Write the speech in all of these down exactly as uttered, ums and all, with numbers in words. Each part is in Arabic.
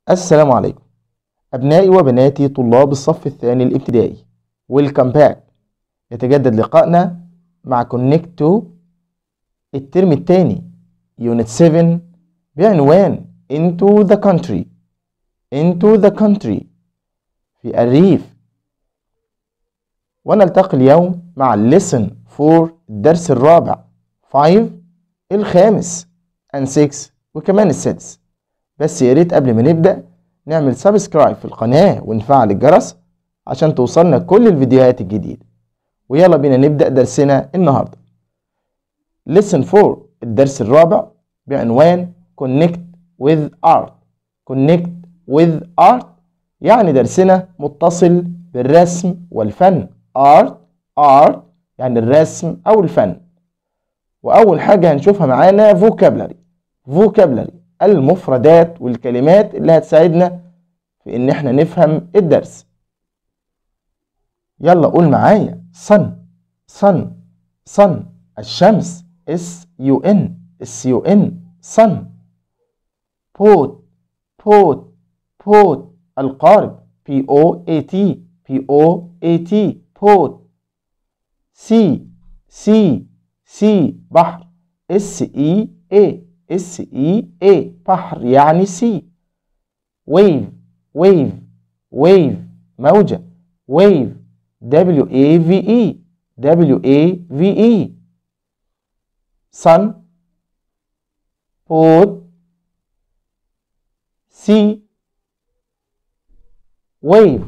السلام عليكم أبنائي وبناتي طلاب الصف الثاني الابتدائي. Welcome back. يتجدد لقائنا مع Connect to الترم الثاني Unit سبعة بعنوان Into the Country Into the Country في الريف. ونلتقي اليوم مع Lesson فور الدرس الرابع خمسة الخامس and ستة وكمان السادس. بس يا ريت قبل ما نبدأ نعمل سبسكرايب في القناة ونفعل الجرس عشان توصلنا كل الفيديوهات الجديدة. ويلا بينا نبدأ درسنا النهاردة. Lesson فور الدرس الرابع بعنوان Connect with Art. Connect with Art يعني درسنا متصل بالرسم والفن. Art Art يعني الرسم أو الفن. وأول حاجة هنشوفها معانا vocabulary. vocabulary المفردات والكلمات اللي هتساعدنا في ان احنا نفهم الدرس. يلا قول معايا sun sun sun الشمس S U N S U N sun. pot pot pot القارب P O A T P O A T pot. sea sea sea بحر S E A S E A بحر يعني sea. wave wave wave موجة wave W A V E W A V E. sun pot sea wave.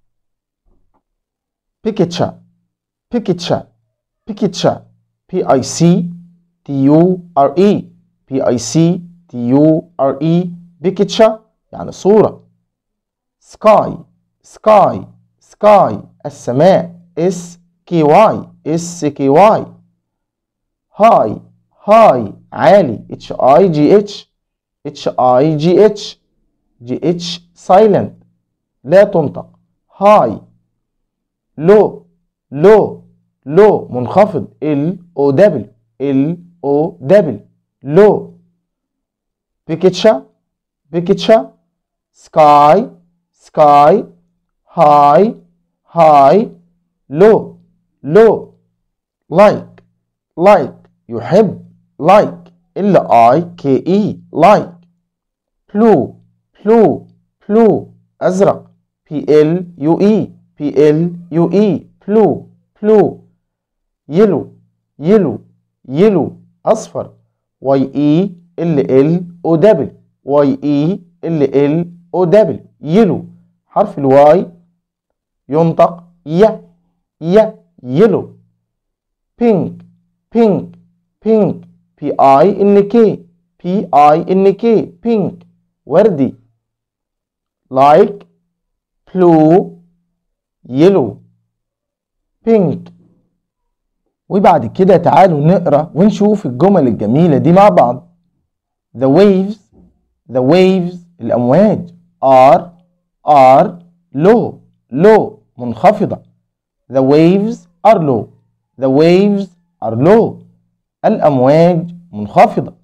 picture picture picture P I C T U R E P I C T U R E picture يعني صورة. sky sky sky السماء S K Y S K Y. high high عالي H I G H H I G H G H silent لا تنطق high. low low low منخفض L O W L O W low. picture picture sky sky high high low low. like like يحب like L I K E like. blue blue blue أزرق P L U E P L U E blue blue. yellow yellow yellow أصفر Y E L L O W Y E L L O W yellow. حرف الواي ينطق ي ي yellow. pink pink pink P I N K P I N K pink وردي. like blue yellow pink. وبعد كده تعالوا نقرأ ونشوف الجمل الجميلة دي مع بعض. the waves the waves الأمواج are are low low منخفضة. the waves are low the waves are low الأمواج منخفضة.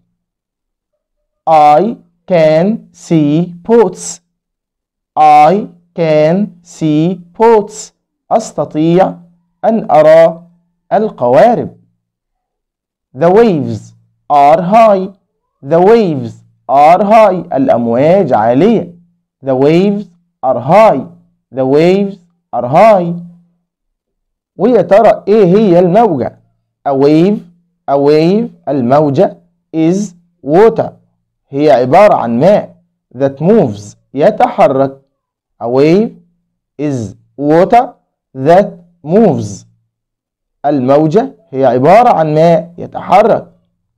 I can see boats I can see boats أستطيع أن أرى القوارب. the waves are high the waves are high الأمواج عالية. the waves are high the waves are high. ويا ترى ايه هي الموجة؟ a wave a wave الموجة is water هي عبارة عن ماء that moves يتحرك. a wave is water that moves الموجة هي عبارة عن ماء يتحرك.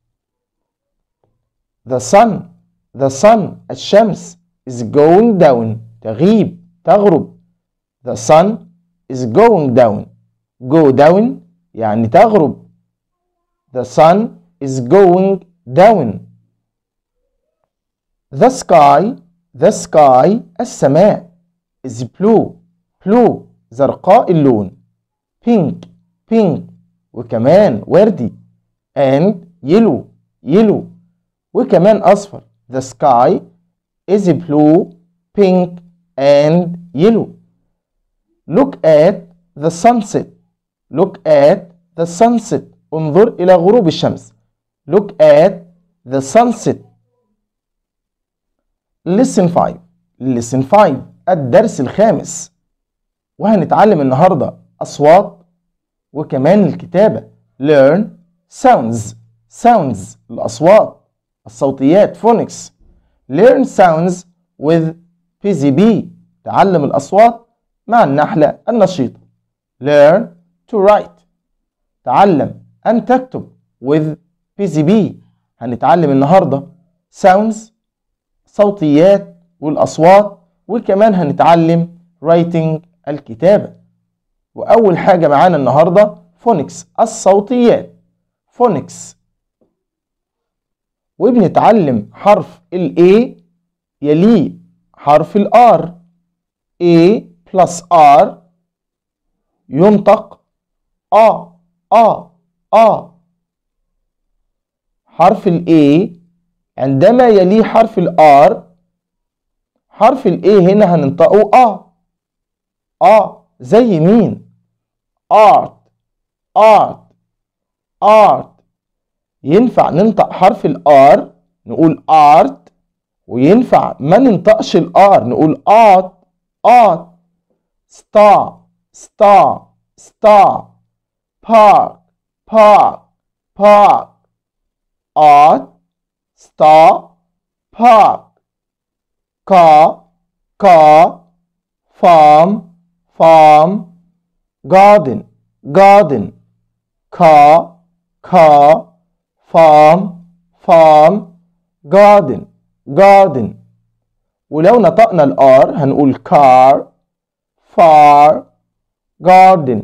the sun the sun الشمس is going down تغيب تغرب. the sun is going down go down يعني تغرب. the sun is going down. the sky the sky السماء is blue blue زرقاء اللون. pink pink وكمان وردي and yellow yellow وكمان أصفر. the sky is blue pink and yellow. Look at the sunset. Look at the sunset. انظر إلى غروب الشمس. Look at the sunset. Lesson five. Lesson five. الدرس الخامس. وهنتعلم النهاردة أصوات وكمان الكتابة. Learn sounds. Sounds الأصوات الصوتيات phonics. Learn sounds with بي زي بي. تعلم الأصوات مع النحلة النشيطة. Learn to write. تعلم أن تكتب with بي زي بي. هنتعلم النهاردة sounds صوتيات والأصوات، وكمان هنتعلم writing الكتابة. وأول حاجة معانا النهاردة phonics الصوتيات phonics. وبنتعلم حرف ال A يليه حرف ال R. A plus R ينطق A A A. حرف ال A عندما يليه حرف ال R، حرف ال A هنا هننطقه A A. زي مين؟ art art art. ينفع ننطق حرف ال R نقول art، وينفع ما ننطقش ال R نقول art art. star star star. park park park. art star park. car car. farm farm. garden garden. car car. farm farm. garden garden. ولو نطقنا ال R هنقول car far garden.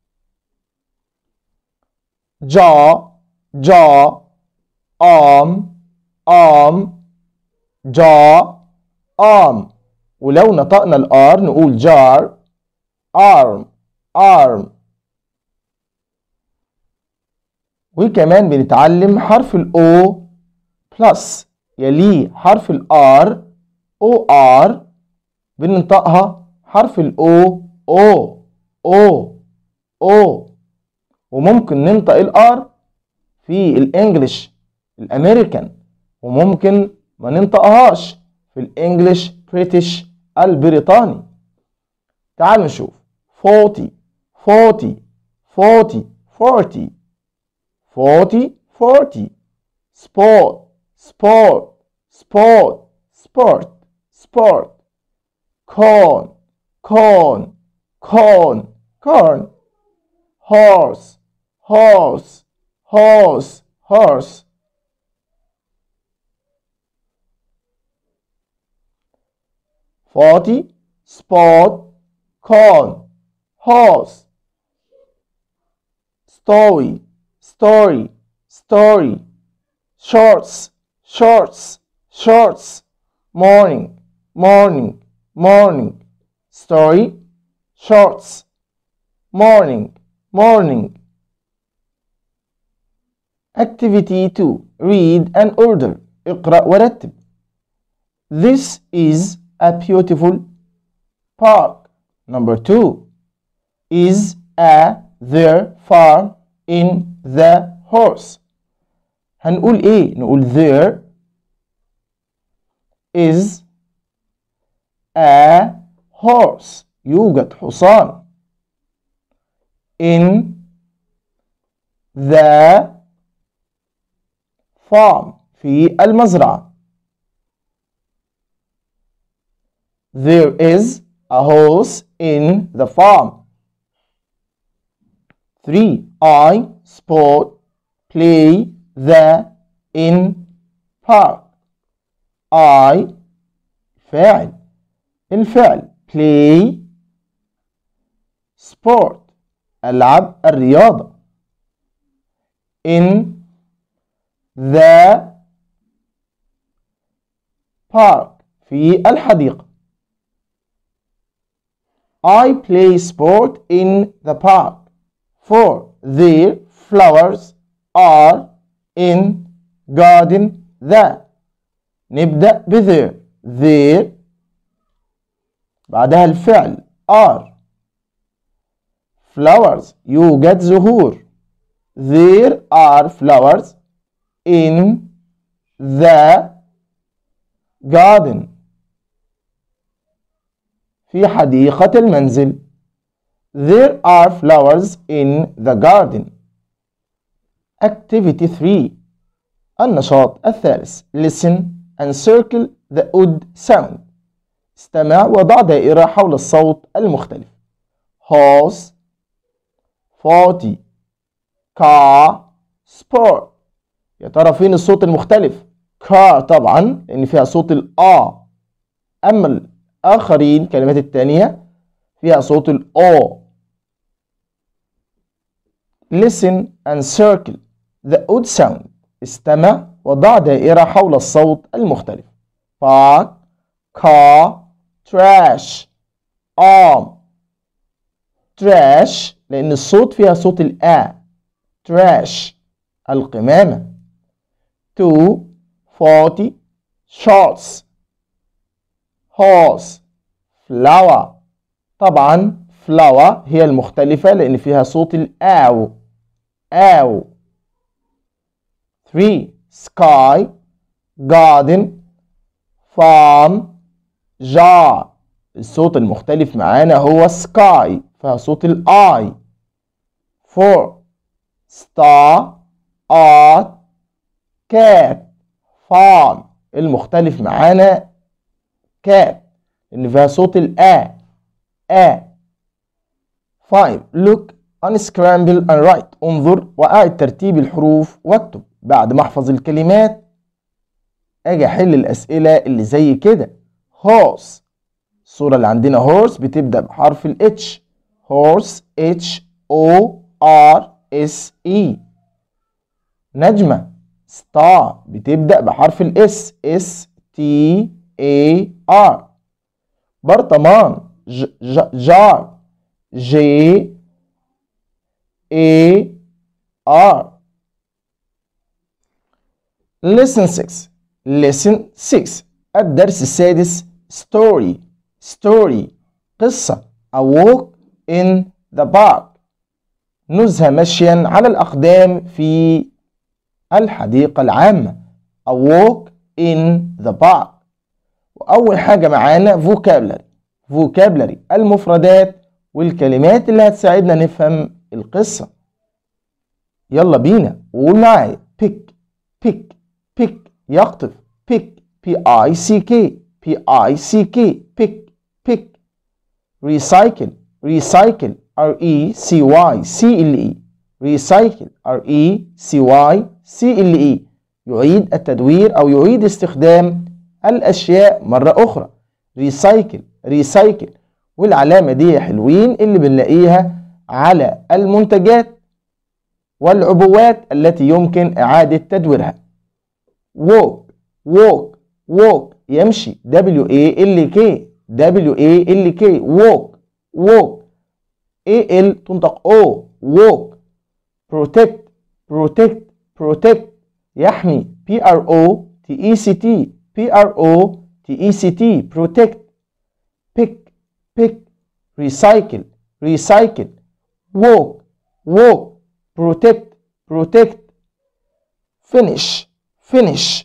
jaw jaw. arm arm jaw arm. ولو نطقنا ال R نقول jar arm arm. وكمان بنتعلم حرف ال O plus يليه حرف ال R O R. بننطقها حرف ال O O O O. وممكن ننطق ال R في الانجليش الامريكان، وممكن ما ننطقهاش في الانجليش بريتش البريطاني. تعالوا نشوف forty forty forty forty forty forty. sport sport sport sport sport. corn corn corn corn. horse horse horse horse. forty sport corn horse. story story story. shorts shorts shorts. morning morning morning. story shorts morning morning. activity two. read and order. اقرأ ورتب. this is a beautiful park. number two. is a there farm in the horse. هنقول ايه؟ نقول there is a horse. يوجد حصان. in the farm في المزرعة. there is a horse in the farm. three. I sport play the in park. I فاعل. الفعل play sport ألعب الرياضة. in the park في الحديقة. I play sport in the park. four. Their flowers are in garden the. نبدأ بtheir. their بعدها الفعل are. flowers يوجد زهور. there are flowers in the garden. في حديقة المنزل. there are flowers in the garden. activity three. النشاط الثالث. listen and circle the odd sound. استمع وضع دائرة حول الصوت المختلف. horse, forty, car, sport. يا ترى فين الصوت المختلف؟ car طبعا لأن فيها صوت ال A. أما الآخرين الكلمات التانية فيها صوت ال O. listen and circle the odd sound. استمع وضع دائرة حول الصوت المختلف. park, car, trash, arm. trash لأن الصوت فيها صوت ال A. trash القمامة. two, forty, shorts, horse, flower. طبعا flower هي المختلفة لأن فيها صوت ال آو. آو. three, sky, garden, farm, jar. الصوت المختلف معانا هو sky فيها صوت ال I. four, star, art, cat, farm. المختلف معانا cat لأن فيها صوت ال A. A. five, look, unscramble and write. انظر وأعد ترتيب الحروف واكتب. بعد ما أحفظ الكلمات أجي أحل الأسئلة اللي زي كده. horse. الصورة اللي عندنا horse بتبدأ بحرف ال H. horse H O R S E. نجمة. star بتبدأ بحرف ال S S T A R. برطمان. ج ج جار J A R. lesson six. lesson six. الدرس السادس. story. story قصة. a walk in the park. نزهة مشيا على الأقدام في الحديقة العامة. a walk in the park. وأول حاجة معانا vocabulary. vocabulary المفردات والكلمات اللي هتساعدنا نفهم القصة. يلا بينا قول معايا. pick pick pick يقطف. pick P I C K P I C K pick pick. recycle recycle R E C Y C L E recycle R E C Y C L E يعيد التدوير أو يعيد استخدام الأشياء مرة أخرى. recycle recycle والعلامة دي حلوين اللي بنلاقيها على المنتجات والعبوات التي يمكن إعادة تدويرها. walk walk walk يمشي W A L K W A L K walk walk A L تنطق O walk. protect protect protect يحمي P R O T E C T P R O T E C T protect. pick pick recycle recycle walk walk protect protect. finish finish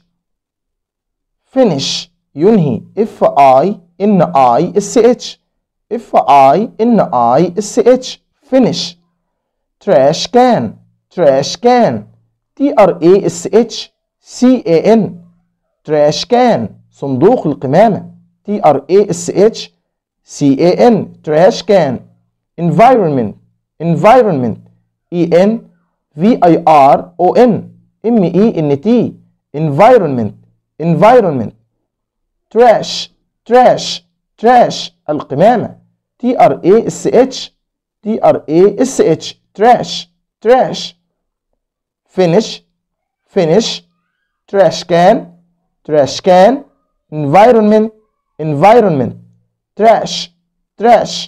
finish ينهي F I N I S H F I N I S H finish. trash can trash can T R A S H C A N trash can صندوق القمامة T R A S H C A N trash can. environment environment E N V I R O N M E N T environment environment. trash trash trash القمامة T R A S H T R A S H trash trash. finish finish trash can trash can environment environment trash trash.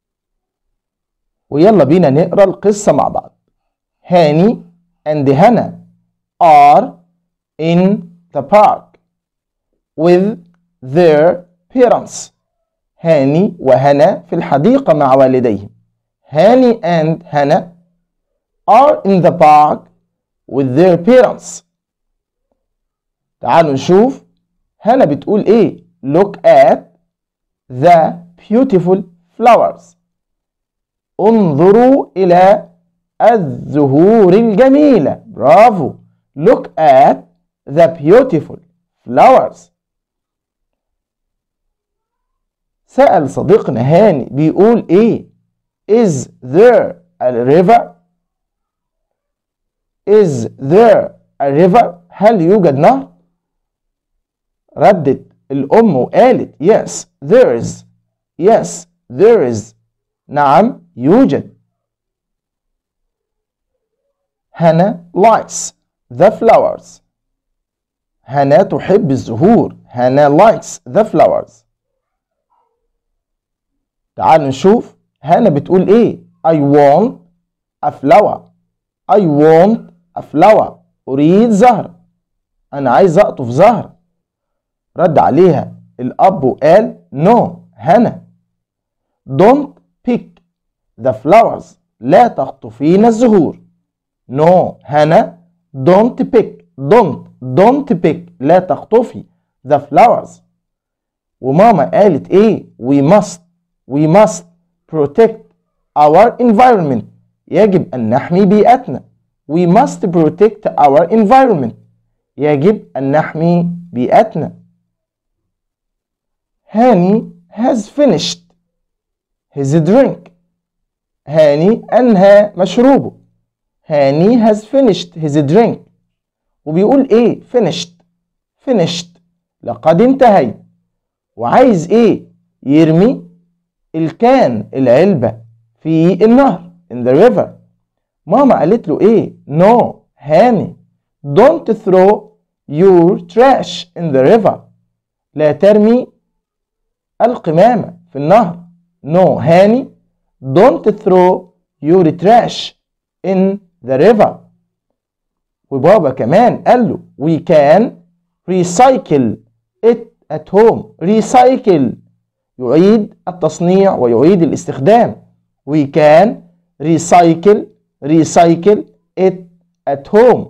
ويلا بينا نقرأ القصة مع بعض. هاني and Hannah are in the park with their parents. هاني وهنا في الحديقة مع والديهم. هاني and هنا are in the park with their parents. تعالوا نشوف هنا بتقول ايه. Look at the beautiful flowers. انظروا إلى الزهور الجميلة. برافو. Look at the beautiful flowers. سأل صديقنا هاني بيقول ايه. Is there a river? Is there a river? هل يوجد نهر؟ ردت الأم وقالت yes there is. Yes there is. نعم يوجد. هنا likes the flowers. هنا تحب الزهور. هنا likes the flowers. تعالوا نشوف هنا بتقول ايه. I want a flower. I want a flower. أريد زهرة. أنا عايز أقطف زهرة. رد عليها الأب وقال no. هنا don't pick the flowers. لا تقطفين الزهور. no. هنا don't pick. don't don't pick. لا تقطفي the flowers. وماما قالت ايه. we must we must protect our environment. يجب أن نحمي بيئتنا. we must protect our environment. يجب أن نحمي بيئتنا. هاني has finished his drink. هاني أنهى مشروبه. هاني has finished his drink. وبيقول ايه. finished finished لقد انتهيت. وعايز ايه. يرمي الكان العلبة في النهر in the river. ماما قالت له ايه. no. هاني don't throw your trash in the river. لا ترمي القمامة في النهر. no. هاني don't throw your trash in the river. وبابا كمان قال له we can recycle it at home. recycle يعيد التصنيع ويعيد الاستخدام. we can recycle recycle it at home.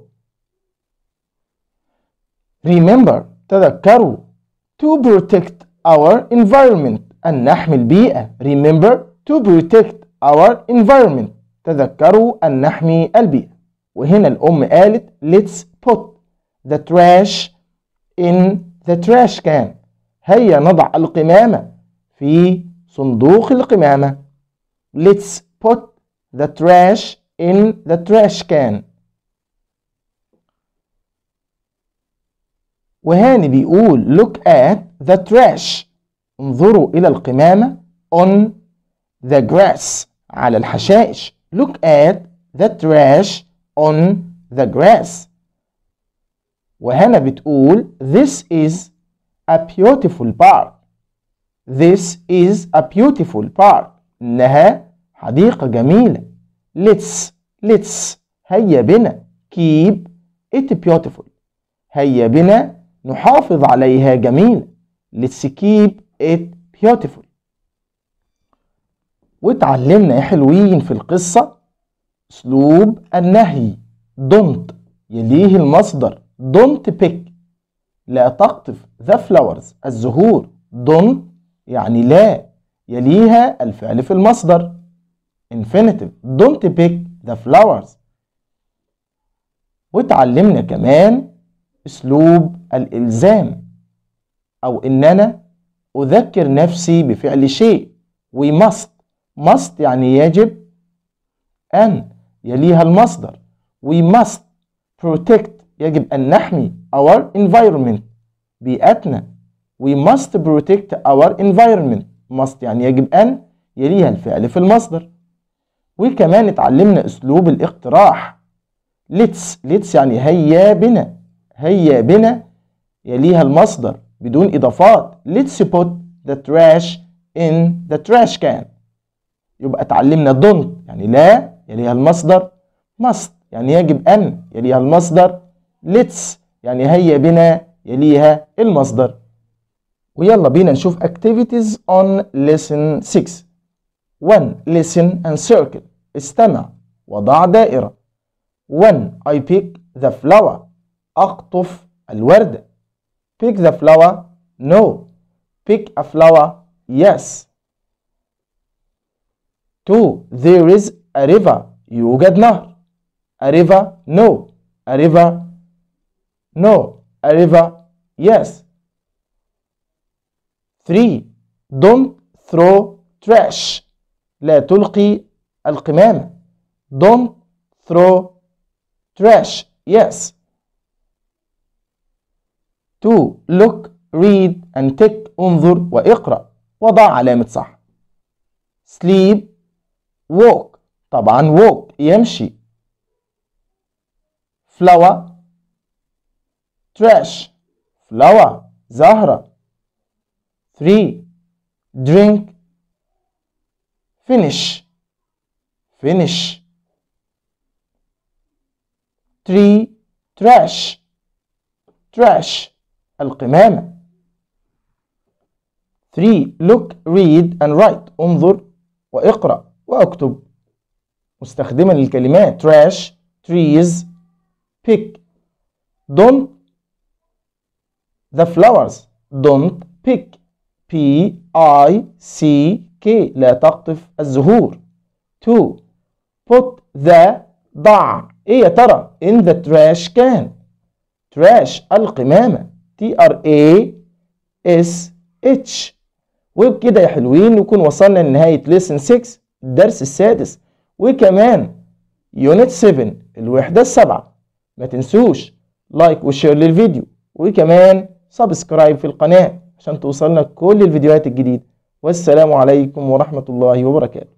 remember تذكروا to protect our environment. أن نحمي البيئة. remember to protect our environment. تذكروا أن نحمي البيئة. وهنا الأم قالت let's put the trash in the trash can. هيا نضع القمامة في صندوق القمامة. let's put the trash in the trash can. وهاني بيقول look at the trash. انظروا إلى القمامة on the grass. على الحشائش. look at the trash on the grass. وهنا بتقول this is a beautiful park. this is a beautiful park. إنها حديقة جميلة. let's let's هيا بنا keep it beautiful. هيا بنا نحافظ عليها جميلة. let's keep it beautiful. وتعلمنا يا حلوين في القصة أسلوب النهي. don't يليه المصدر don't pick. لا تقطف the flowers الزهور. don't يعني لا يليها الفعل في المصدر infinitive. don't pick the flowers. وتعلمنا كمان أسلوب الإلزام أو إن أنا أذكر نفسي بفعل شيء. we must must يعني يجب أن يليها المصدر. we must protect يجب أن نحمي our environment بيئتنا. we must protect our environment. must يعني يجب أن يليها الفعل في المصدر. وكمان اتعلمنا أسلوب الاقتراح. let's let's يعني هيا بنا. هيا بنا يليها المصدر بدون إضافات. let's put the trash in the trash can. يبقى اتعلمنا don't يعني لا يليها المصدر. must يعني يجب أن يليها المصدر. let's يعني هيا بنا يليها المصدر. ويلا بينا نشوف activities on lesson six. one. Listen and circle. استمع وضع دائرة. one. I pick the flower. أقطف الوردة. Pick the flower. No. Pick a flower. Yes. two. There is a river. يوجد نهر. A river. No. A river. No. A river. Yes. three. Don't throw trash. لا تلقي القمامة. Don't throw trash. Yes. two. Look, read and tick. انظر واقرأ وضع علامة صح. sleep, walk. طبعا walk يمشي. flower, trash. flower زهرة. three. drink, finish. finish. three. trash. trash القمامة. three. look, read and write. انظر واقرأ واكتب مستخدما للكلمات trash, trees, pick. don't the flowers. don't pick. P I C K. لا تقطف الزهور. two. put the. ضع. ايه يا ترى؟ in the trash can. trash القمامة. T R A S H. وبكده يا حلوين نكون وصلنا لنهاية lesson six الدرس السادس وكمان unit seven الوحدة السابعة. ما تنسوش لايك وشير للفيديو وكمان سبسكرايب في القناة عشان توصلنا كل الفيديوهات الجديدة. والسلام عليكم ورحمة الله وبركاته.